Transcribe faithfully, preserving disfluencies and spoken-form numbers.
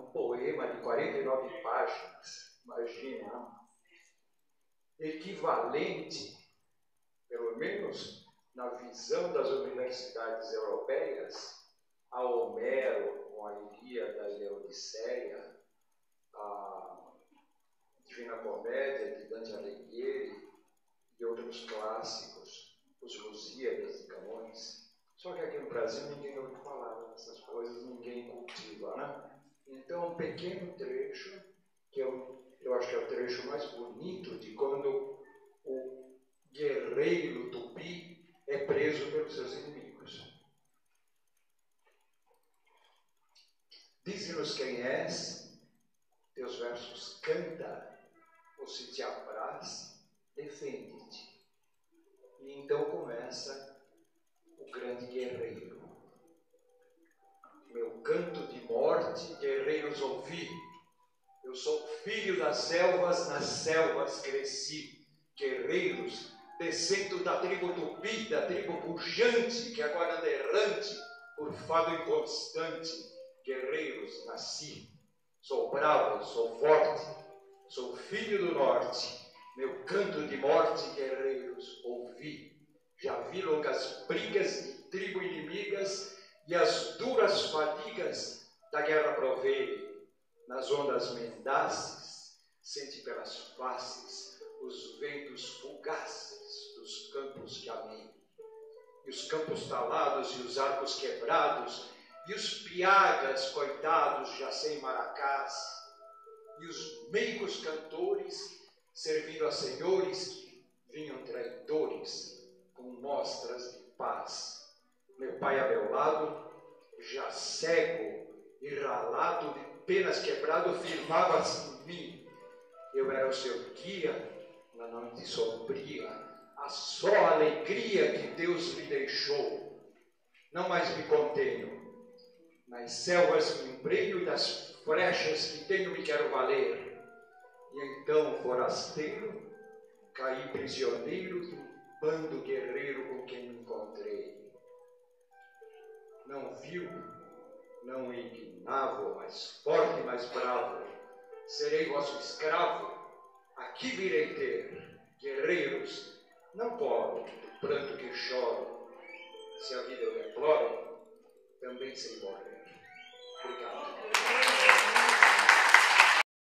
um poema de quarenta e nove páginas, imagina, equivalente, pelo menos na visão das universidades europeias, a Homero com a Ilíada e a Odisseia, a Divina Comédia de Dante Alighieri e outros clássicos, os Lusíadas de Camões. Só que aqui no Brasil ninguém ouve falar dessas coisas, ninguém cultiva, né? Então, um pequeno trecho, que eu, eu acho que é o trecho mais bonito de quando o guerreiro tupi é preso pelos seus inimigos. Dize-nos quem és, teus versos canta, ou se te apraz, defende-te. E então começa o grande guerreiro. Meu canto de morte, guerreiros ouvi. Eu sou filho das selvas, nas selvas cresci. Guerreiros, descendo da tribo tupi, da tribo pujante, que agora anda errante, por fado inconstante. Guerreiros, nasci. Sou bravo, sou forte, sou filho do norte. Meu canto de morte, guerreiros, ouvi. Já vi longas brigas de tribo inimigas e as duras fadigas da guerra provei. Nas ondas mendaces, sente pelas faces os ventos fugaces dos campos que amei. E os campos talados e os arcos quebrados, e os piagas, coitados, já sem maracás, e os meigos cantores, servindo a senhores que vinham traidores, com mostras de paz. Meu pai a meu lado, já cego e ralado, de penas quebrado, firmava-se em mim. Eu era o seu guia na noite sombria, a só alegria que Deus me deixou. Não mais me contenho, nas selvas me embrenho e das flechas que tenho me quero valer. E então, forasteiro, caí prisioneiro de um bando guerreiro com quem me encontrei. Não viu, não indignava, mais forte e mais bravo, serei vosso escravo, aqui virei ter, guerreiros, não pode do pranto que choro, se a vida eu deploro, também sei morrer. Obrigado.